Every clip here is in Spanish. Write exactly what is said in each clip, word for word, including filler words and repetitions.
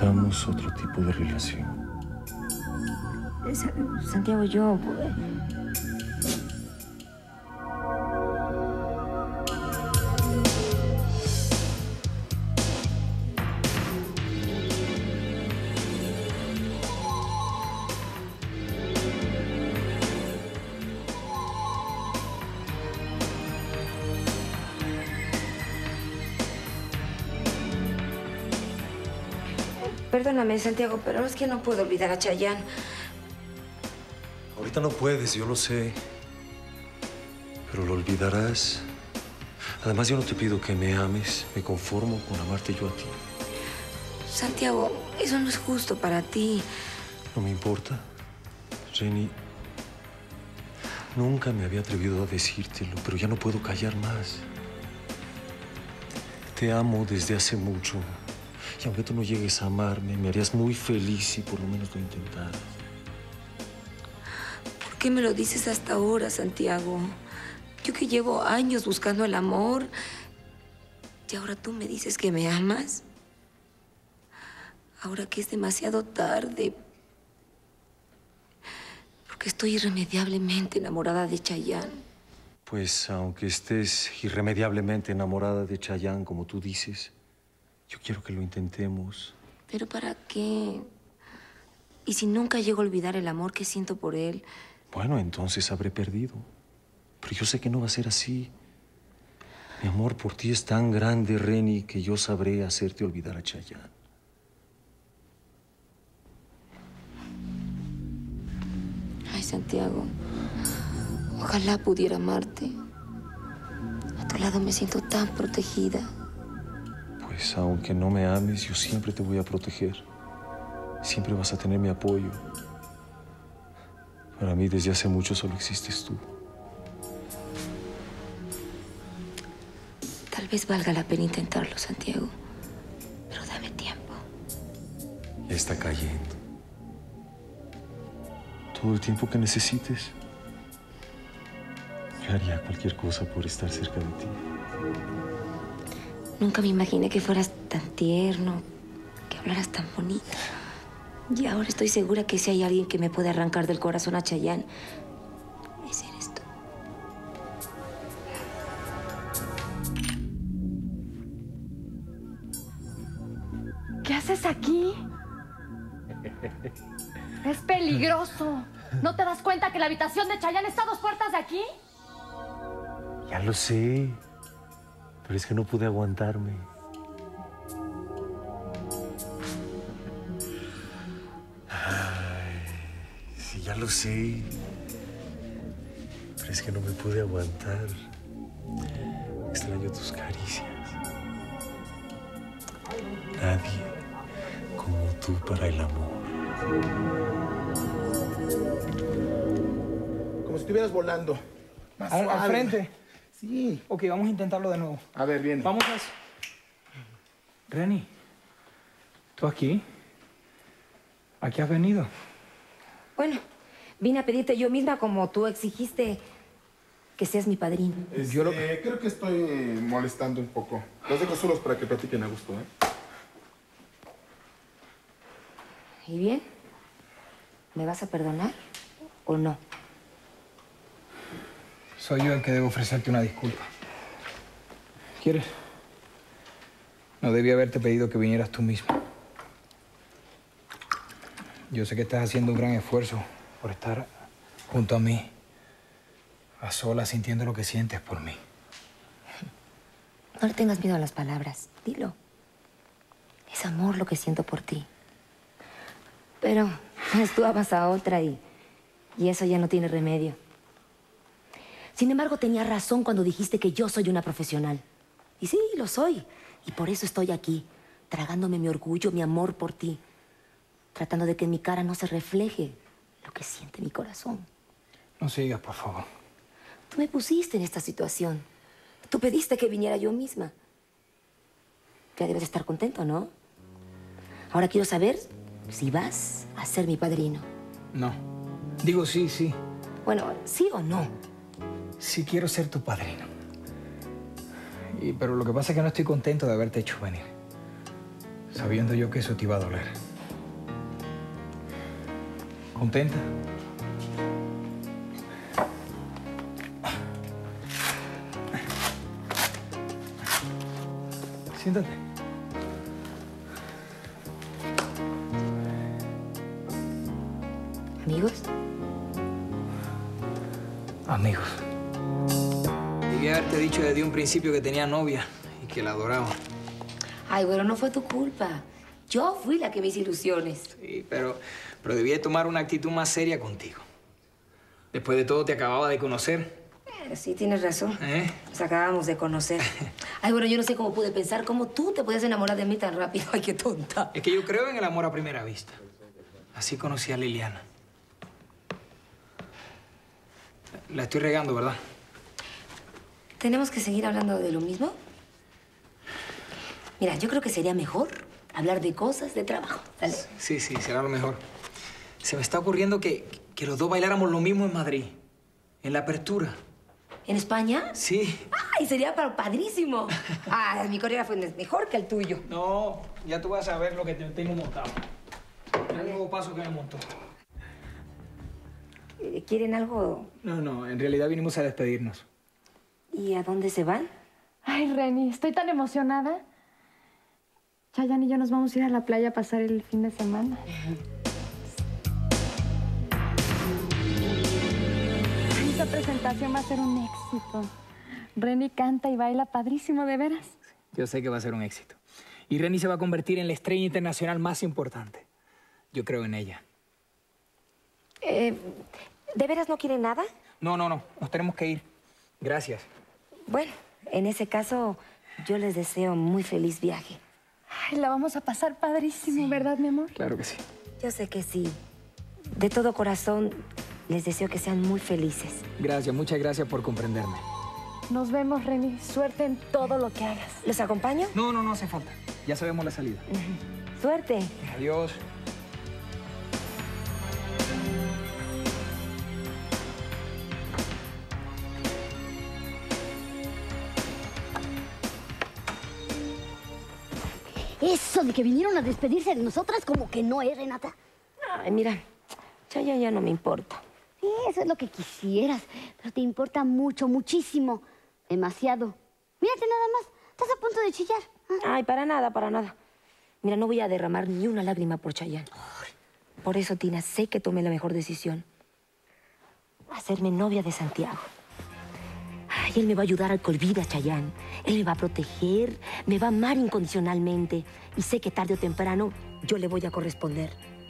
buscamos otro tipo de relación. Santiago, yo... Perdóname, Santiago, pero es que no puedo olvidar a Chayanne. Ahorita no puedes, yo lo sé. Pero lo olvidarás. Además, yo no te pido que me ames. Me conformo con amarte yo a ti. Santiago, eso no es justo para ti. No me importa. Reni, nunca me había atrevido a decírtelo, pero ya no puedo callar más. Te amo desde hace mucho. Y aunque tú no llegues a amarme, me harías muy feliz si por lo menos lo intentaras. ¿Por qué me lo dices hasta ahora, Santiago? Yo que llevo años buscando el amor. Y ahora tú me dices que me amas. Ahora que es demasiado tarde. Porque estoy irremediablemente enamorada de Chayanne. Pues aunque estés irremediablemente enamorada de Chayanne, como tú dices, yo quiero que lo intentemos. ¿Pero para qué? ¿Y si nunca llego a olvidar el amor que siento por él? Bueno, entonces habré perdido. Pero yo sé que no va a ser así. Mi amor por ti es tan grande, Reni, que yo sabré hacerte olvidar a Chayanne. Ay, Santiago, ojalá pudiera amarte. A tu lado me siento tan protegida. Pues aunque no me ames, yo siempre te voy a proteger. Siempre vas a tener mi apoyo. Para mí, desde hace mucho solo existes tú. Tal vez valga la pena intentarlo, Santiago. Pero dame tiempo. Ya está cayendo. Todo el tiempo que necesites. Yo haría cualquier cosa por estar cerca de ti. Nunca me imaginé que fueras tan tierno, que hablaras tan bonito. Y ahora estoy segura que si hay alguien que me puede arrancar del corazón a Chayanne, ese eres tú. ¿Qué haces aquí? Es peligroso. ¿No te das cuenta que la habitación de Chayanne está a dos puertas de aquí? Ya lo sé. Pero es que no pude aguantarme. Ay, sí, ya lo sé. Pero es que no me pude aguantar. Extraño tus caricias. Nadie como tú para el amor. Como si estuvieras volando. Más Al, suave. al frente. Sí. Ok, vamos a intentarlo de nuevo. A ver, viene. Vamos a... Reni, ¿tú aquí? ¿A qué has venido? Bueno, vine a pedirte yo misma como tú exigiste que seas mi padrino. Este, Yo lo- Creo que estoy molestando un poco. Los dejo solos para que platiquen a gusto, ¿eh? ¿Y bien? ¿Me vas a perdonar o no? Soy yo el que debo ofrecerte una disculpa. ¿Quieres? No debí haberte pedido que vinieras tú mismo. Yo sé que estás haciendo un gran esfuerzo por estar junto a mí, a solas, sintiendo lo que sientes por mí. No le tengas miedo a las palabras. Dilo. Es amor lo que siento por ti. Pero tú amas a otra y, y eso ya no tiene remedio. Sin embargo, tenías razón cuando dijiste que yo soy una profesional. Y sí, lo soy. Y por eso estoy aquí, tragándome mi orgullo, mi amor por ti. Tratando de que en mi cara no se refleje lo que siente mi corazón. No sigas, por favor. Tú me pusiste en esta situación. Tú pediste que viniera yo misma. Ya debes estar contento, ¿no? Ahora quiero saber si vas a ser mi padrino. No. Digo sí, sí. Bueno, ¿sí o no? Sí quiero ser tu padrino. Y, pero lo que pasa es que no estoy contento de haberte hecho venir. sabiendo yo que eso te iba a doler. ¿Contenta? Siéntate. ¿Amigos? Amigos. Debí haberte dicho desde un principio que tenía novia y que la adoraba. Ay, bueno, no fue tu culpa. Yo fui la que me hice ilusiones. Sí, pero, pero debí de tomar una actitud más seria contigo. Después de todo, te acababa de conocer. Eh, sí, tienes razón. ¿Eh? Nos acabamos de conocer. Ay, bueno, yo no sé cómo pude pensar cómo tú te podías enamorar de mí tan rápido. Ay, qué tonta. Es que yo creo en el amor a primera vista. Así conocí a Liliana. La estoy regando, ¿verdad? ¿Tenemos que seguir hablando de lo mismo? Mira, yo creo que sería mejor hablar de cosas de trabajo. ¿Sale? Sí, sí, será lo mejor. Se me está ocurriendo que, que los dos bailáramos lo mismo en Madrid. En la apertura. ¿En España? Sí. ¡Ay, sería pa- padrísimo! Ah, mi coreógrafo es mejor que el tuyo. No, ya tú vas a ver lo que te tengo montado. El nuevo paso que me montó. Eh, ¿Quieren algo? No, no, en realidad vinimos a despedirnos. ¿Y a dónde se van? Ay, Reni, estoy tan emocionada. Chayanne y yo nos vamos a ir a la playa a pasar el fin de semana. Esta presentación va a ser un éxito. Reni canta y baila padrísimo, de veras. Yo sé que va a ser un éxito. Y Reni se va a convertir en la estrella internacional más importante. Yo creo en ella. Eh, ¿De veras no quieren nada? No, no, no. Nos tenemos que ir. Gracias. Bueno, en ese caso, yo les deseo muy feliz viaje. Ay, la vamos a pasar padrísimo, sí. ¿Verdad, mi amor? Claro que sí. Yo sé que sí. De todo corazón, les deseo que sean muy felices. Gracias, muchas gracias por comprenderme. Nos vemos, Reni. Suerte en todo lo que hagas. ¿Los acompaño? No, no, no hace falta. Ya sabemos la salida. Uh-huh. Suerte. Adiós. Eso de que vinieron a despedirse de nosotras como que no es, Renata. Ay, mira, Chayanne ya no me importa. Sí, eso es lo que quisieras, pero te importa mucho, muchísimo. Demasiado. Mírate nada más, estás a punto de chillar. ¿Ah? Ay, para nada, para nada. Mira, no voy a derramar ni una lágrima por Chayanne. Por eso, Tina, sé que tomé la mejor decisión. Hacerme novia de Santiago. Ay, él me va a ayudar a que olvide a Chayanne. Él me va a proteger, me va a amar incondicionalmente. Y sé que tarde o temprano yo le voy a corresponder.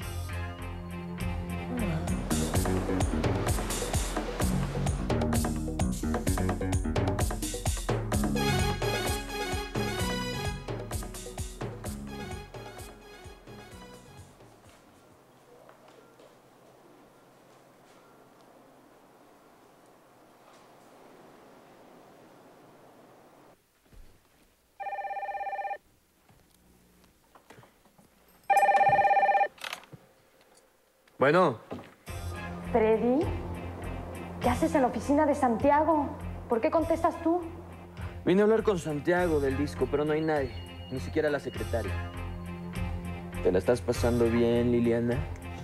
Bueno. Freddy, ¿qué haces en la oficina de Santiago? ¿Por qué contestas tú? Vine a hablar con Santiago del disco, pero no hay nadie. Ni siquiera la secretaria. ¿Te la estás pasando bien, Liliana?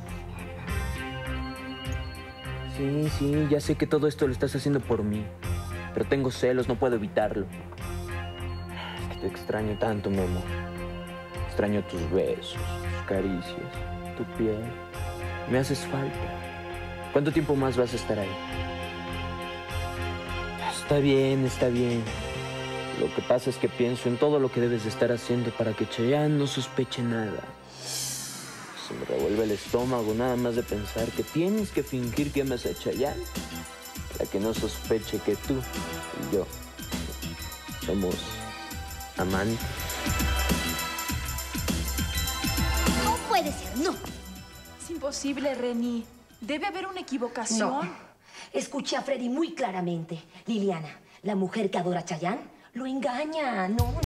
Sí, sí, ya sé que todo esto lo estás haciendo por mí. Pero tengo celos, no puedo evitarlo. Es que te extraño tanto, mi amor. Extraño tus besos, tus caricias, tu piel. Me haces falta. ¿Cuánto tiempo más vas a estar ahí? Está bien, está bien. Lo que pasa es que pienso en todo lo que debes de estar haciendo para que Chayanne no sospeche nada. Se me revuelve el estómago nada más de pensar que tienes que fingir que amas a Chayanne para que no sospeche que tú y yo somos amantes. No puede ser, no. Es imposible, Reni. Debe haber una equivocación. No. Escuché a Freddy muy claramente. Liliana, la mujer que adora a Chayanne, lo engaña. No,